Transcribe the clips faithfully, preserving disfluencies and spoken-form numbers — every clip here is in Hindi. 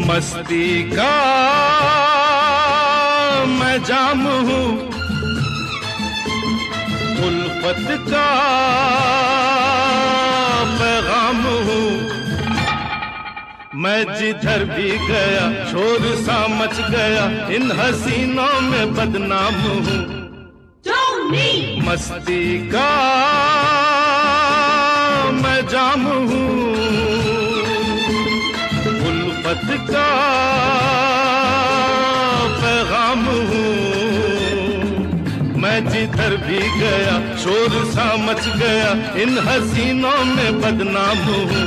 मस्ती का मैं जाम हूँ, उल्फत का पैगाम हूँ। मैं जिधर भी गया शोर सा मच गया, इन हसीनों में बदनाम हूँ। मस्ती का मैं जाम हूँ, उल्फत का पैगाम हूँ। मैं जिधर भी गया शोर सा मच गया, इन हसीनों में बदनाम हूँ।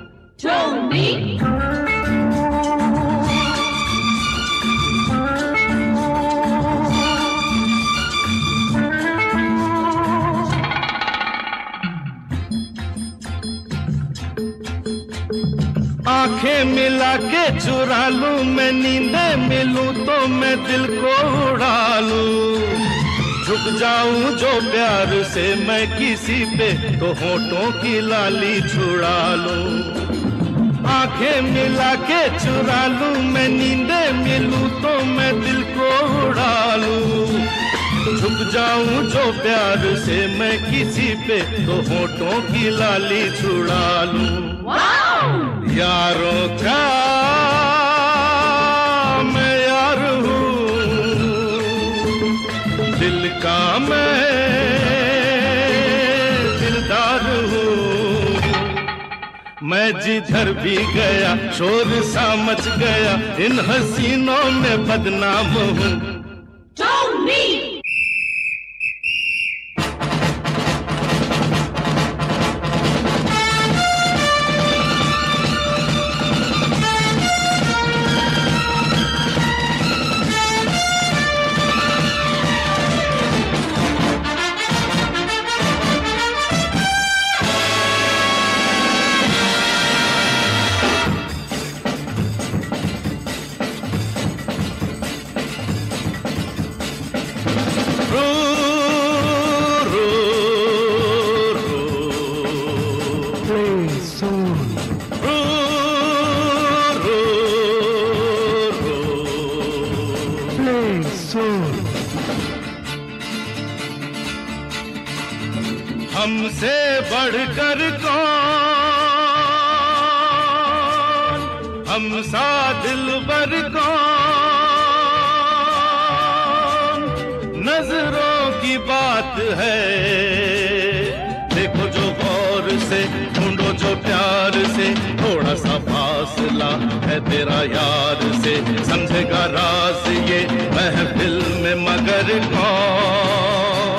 आंखें मिला के चुरा लूं मैं, नींदें मिलूं तो मैं दिल को उड़ा लूं। झुक जाऊं जो प्यार से मैं किसी पे, तो होठों की लाली छुड़ा लूं। आंखें मिला के चुरा लूं मैं, नींदें मिलूं तो मैं दिल को उड़ा लूं। झुक जाऊं जो प्यार से मैं किसी पे, तो होठों की लाली छुड़ा लूं। यारों का मैं यार हूँ, दिल का मैं दिलदार हूँ। मैं जिधर भी गया शोर सा मच गया, इन हसीनों में बदनाम हूँ। हमसे बढ़कर कौन, हम सा दिलबर कौन। नजरों की बात है, देखो जो गौर से, ढूंढो जो प्यार से। थोड़ा सा फासला है तेरा यार से, समझेगा राज ये महफिल में मगर कौन।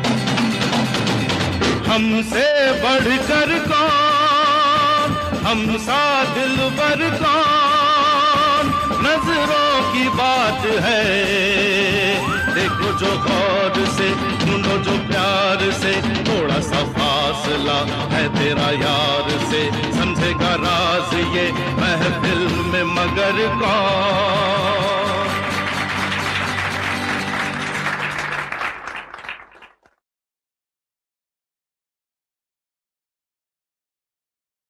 हमसे बढ़कर कौन, हम सा दिलबर कौन। नजरों की बात है, देखो जो गौर से, ढूंढो जो प्यार से। थोड़ा सा फासला है तेरा यार से, समझेगा राज ये महफिल में मगर कौन।